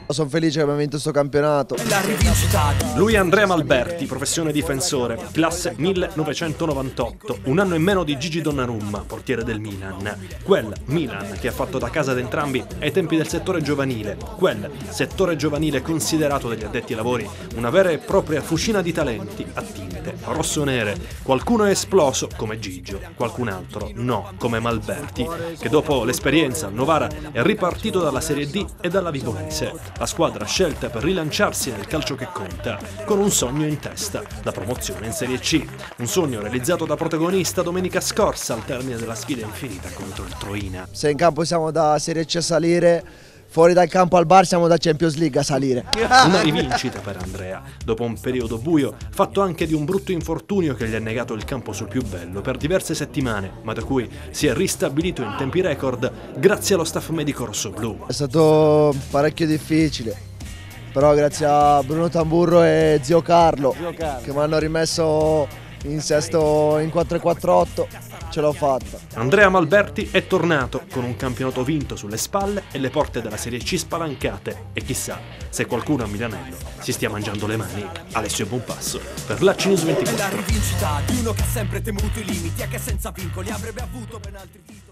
Sono felice che abbiamo vinto questo campionato. Lui è Andrea Malberti, professione difensore, classe 1998, un anno in meno di Gigi Donnarumma, portiere del Milan. Quel Milan che ha fatto da casa ad entrambi ai tempi del settore giovanile, quel settore giovanile considerato dagli addetti ai lavori una vera e propria fucina di talenti a tinte rossonere. Qualcuno è esploso come Gigio, qualcun altro no, come Malberti, che dopo l'esperienza al Novara è ripartito dalla Serie D e dalla Vibonese. La squadra scelta per rilanciarsi nel calcio che conta, con un sogno in testa, la promozione in Serie C. Un sogno realizzato da protagonista domenica scorsa al termine della sfida infinita contro il Troina. Se in campo siamo da Serie C a salire, fuori dal campo al bar siamo da Champions League a salire. Una rivincita per Andrea, dopo un periodo buio, fatto anche di un brutto infortunio che gli ha negato il campo sul più bello per diverse settimane, ma da cui si è ristabilito in tempi record grazie allo staff medico rossoblu. È stato parecchio difficile, però grazie a Bruno Tamburro e zio Carlo che mi hanno rimesso in sesto in 4-4-8, ce l'ho fatta. Andrea Malberti è tornato con un campionato vinto sulle spalle e le porte della Serie C spalancate, e chissà se qualcuno a Milanello si stia mangiando le mani. Alessio Buonpasso per Lacci News 24. È la rivincita di uno che ha sempre temuto i limiti e che senza vincoli avrebbe avuto ben altri titoli.